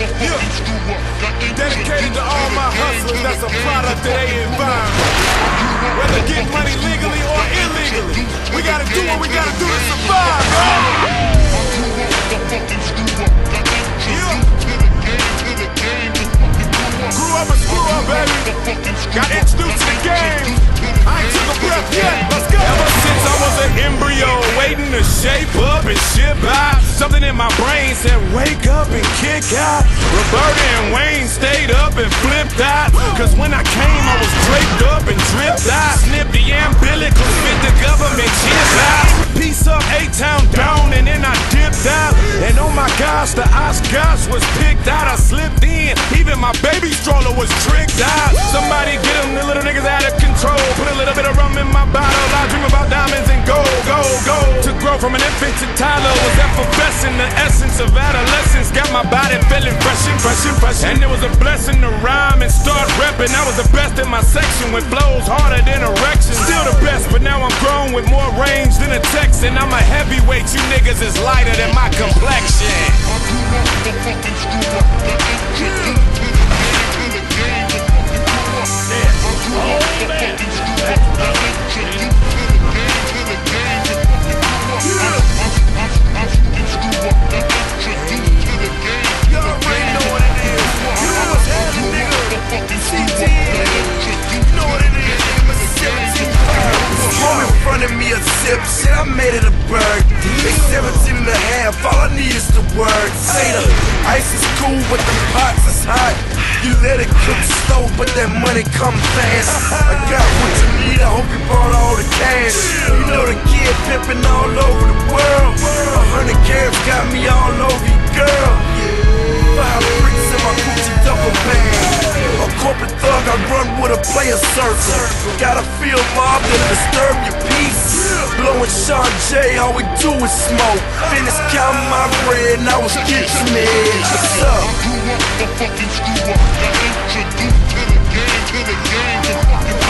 Dedicated to all my hustlers that's a product of their environment. Whether getting money legally or illegally, we gotta do what we gotta do to survive, Grew up and screw up, baby. Got introduced to the game. I ain't took a breath yet. Let's go. Ever since I was an embryo, waiting to shape up and ship out. Something in my brain said, wake up and kick out. Roberta and Wayne stayed up and flipped out. Cause when I came, I was draped up and dripped out. Snipped the umbilical, spit the government chip out. Piece up, 8-town down, and then I dipped out. And oh my gosh, the Oscars was picked out. I slipped in, even my baby stroller was tricked out. Somebody get them, the little niggas out of control. Put a little bit of rum in my bottle. I dream about diamonds and gold, gold, gold. To grow from an infant to toddler was effervescent. The essence of adolescence got my body feeling fresh and fresh and fresh. And it was a blessing to rhyme and start repping. I was the best in my section with flows harder than erections. Still the best, but now I'm grown with more range than a Texan. I'm a heavyweight, you niggas is lighter than my complexion. Shit, I made it a bird. They 17 and a half, all I need is the word. Say the ice is cool, but the pots is hot. You let it cook slow, but that money come fast. I got what you need, I hope you brought all the cash. You know the kid pimping all over the world. 100 carats got me all over you, girl. 5 bricks in my Gucci duffel bag. A corporate thug, I run with a player circle. Gotta feel mobbed and disturb your peace. Blowing Sean J, all we do is smoke. Finish counting my bread and I was getting mad. What's up?